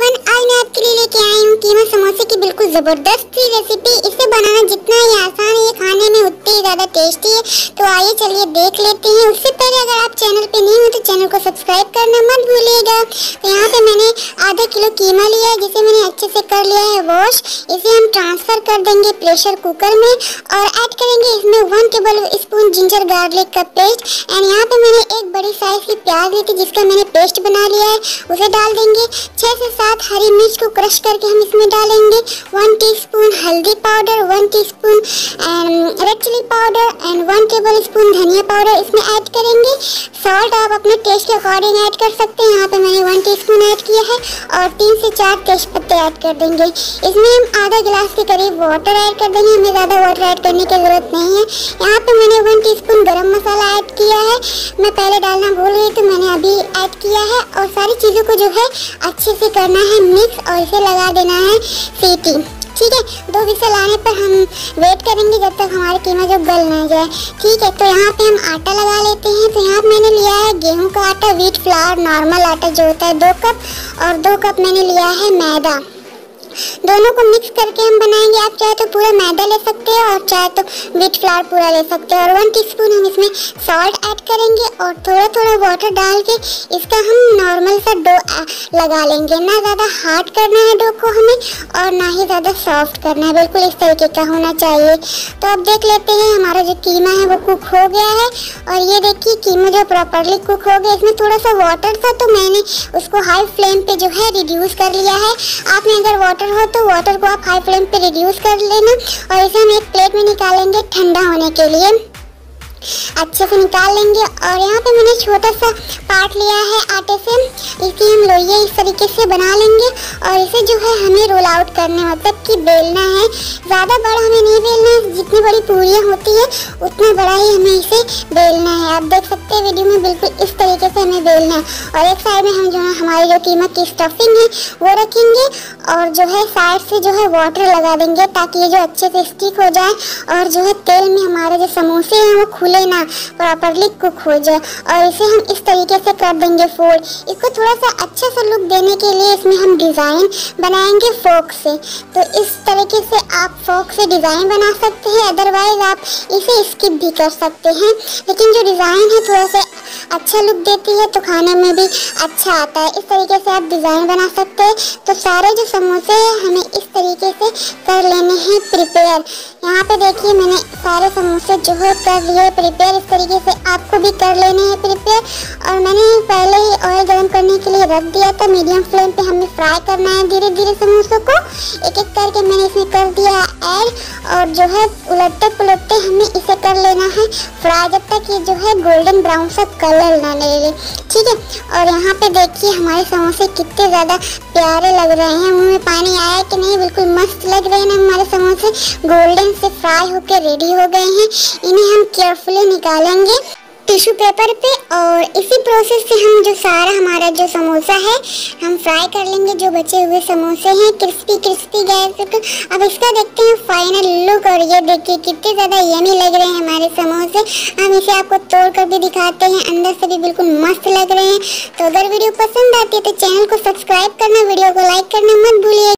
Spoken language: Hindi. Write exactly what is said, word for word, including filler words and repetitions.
एवरीवन, आज मैं आपके लिए लेके आई हूँ कीमा समोसे की बिल्कुल जबरदस्त सी रेसिपी। इसे बनाना जितना ही आसान है, खाने में उतनी ही ज्यादा टेस्टी है। तो आइए चलिए देख लेते हैं। उससे पहले अगर आप चैनल पे नहीं हो तो चैनल को सब्सक्राइब करना मत भूलिएगा। तो यहाँ पे मैंने आधा किलो कीमा लिया है, जिसे मैंने अच्छे से कर लिया है वॉश। इसे हम ट्रांसफर कर देंगे प्रेशर कुकर में और ऐड करेंगे इसमें one tablespoon ginger garlic का पेस्ट। एंड यहाँ पे मैंने एक बड़ी साइज की प्याज ली थी, जिसका मैंने पेस्ट बना लिया है, उसे डाल देंगे। छह से सात हरी मिर्च को क्रश करके हम इसमें डालेंगे। वन टीस्पून हल्दी powder, one teaspoon red chili powder and one tablespoon धनिया पाउडर इसमें ऐड करेंगे। सॉल्ट आप अपने टेस्ट के अकॉर्डिंग ऐड कर सकते हैं। यहाँ पे मैंने वन टीस्पून ऐड किया है और तीन से चार तेज पत्ते ऐड कर देंगे। इसमें हम आधा गिलास के करीब वाटर ऐड कर देंगे। हमें ज़्यादा वाटर ऐड करने की ज़रूरत नहीं है। यहाँ पे मैंने वन टीस्पून गरम मसाला ऐड किया है। मैं पहले डालना भूल गई तो मैंने अभी ऐड किया है। और सारी चीज़ों को जो है अच्छे से करना है मिक्स और इसे लगा देना है सीटी। ठीक है, दो विसल आने पर हम वेट करेंगे जब तक हमारा कीमा जो गल ना जाए। ठीक है, तो यहाँ पे हम आटा लगा लेते हैं। तो यहाँ पे मैंने लिया है गेहूं का आटा, व्हीट फ्लावर, नॉर्मल आटा जो होता है दो कप, और दो कप मैंने लिया है मैदा। दोनों को मिक्स करके हम बनाएंगे। आप चाहे तो पूरा मैदा ले सकते हैं और चाहे तो व्हीट फ्लावर पूरा ले सकते हैं। और वन टीस्पून हम इसमें सॉल्ट ऐड करेंगे और थोड़ा थोड़ा वाटर डाल के इसका हम नॉर्मल सा डो लगा लेंगे। ना ज़्यादा हार्ड करना है डो को हमें और ना ही ज़्यादा सॉफ्ट करना है, बिल्कुल इस तरीके का होना चाहिए। तो अब देख लेते हैं हमारा जो कीमा है वो कुक हो गया है। और ये देखिए कीमा जो प्रॉपरली कुक हो गया। इसमें थोड़ा सा वाटर था तो मैंने उसको हाई फ्लेम पे जो है रिड्यूस कर लिया है। आपने अगर वाटर हो तो वाटर को आप हाई फ्लेम पे रिड्यूस कर लेना। और इसे हम एक प्लेट में निकालेंगे ठंडा होने के लिए, अच्छे से निकाल लेंगे। और यहाँ पे मैंने छोटा सा पार्ट लिया है आटे से, इसकी हम लोइयाँ इस तरीके से बना लेंगे। और इसे जो है हमें रोल आउट करने मतलब कि बेलना है। ज़्यादा बड़ा हमें नहीं बेलना है, जितनी बड़ी पूरियाँ होती है उतना बड़ा ही हमें इसे बेलना है। आप देख सकते हैं वीडियो में, बिल्कुल इस तरीके से हमें बेलना है। और एक साइड में हम जो है हमारी जो कीमा की स्टफिंग है वो रखेंगे और जो है साइड से जो है वाटर लगा देंगे ताकि ये जो अच्छे से स्टिक हो जाए और जो है तेल में हमारे जो समोसे हैं वो खुले ना, प्रॉपरली कुक हो जाए। और इसे हम इस तरीके से कर देंगे फोल्ड। इसको थोड़ा सा अच्छा सा लुक देने के लिए इसमें हम डिज़ाइन बनाएंगे फोक से। तो इस तरीके से आप फोक से डिज़ाइन बना सकते हैं, अदरवाइज आप इसे स्किप भी कर सकते हैं। लेकिन जो डिज़ाइन है थोड़ा सा अच्छा लुक देती है तो खाने में भी अच्छा आता है। इस तरीके से आप डिज़ाइन बना सकते हैं। तो सारे जो समोसे हैं हमें इस तरीके से कर लेने हैं प्रिपेयर। यहाँ पे देखिए मैंने सारे समोसे जो है कर लिए प्रिपेयर। इस तरीके से आपको भी कर लेने हैं प्रिपेयर। और मैंने पहले ही ऑयल गर्म करने के लिए रख दिया था। मीडियम फ्लेम पे हमें फ्राई करना है धीरे धीरे समोसों को। एक एक करके मैंने इसमें कर दिया ऐड और जो है उलटते पुलटते हमें इसे कर लेना है फ्राई, जब तक ये जो है गोल्डन ब्राउन सा कलर ना ले ले। ठीक है, और यहाँ पे देखिए हमारे समोसे कितने ज़्यादा प्यारे लग रहे हैं। मुँह में पानी आया कि नहीं, बिल्कुल मस्त लग रहे हैं ना हमारे समोसे। गोल्डन से फ्राई होकर रेडी हो गए हैं। इन्हें हम केयरफुली निकालेंगे टिश्यू पेपर पे। और इसी प्रोसेस से हम जो सारा हमारा जो समोसा है हम फ्राई कर लेंगे। जो बचे हुए समोसे हैं क्रिस्पी क्रिस्पी गैस। अब इसका देखते हैं फाइनल लुक। और ये देखिए कितने ज़्यादा यमी लग रहे हैं हमारे समोसे। हम इसे आपको तोड़ कर भी दिखाते हैं, अंदर से भी बिल्कुल मस्त लग रहे हैं। तो अगर वीडियो पसंद आती है तो चैनल को सब्सक्राइब करना, वीडियो को लाइक करना मत भूलिए।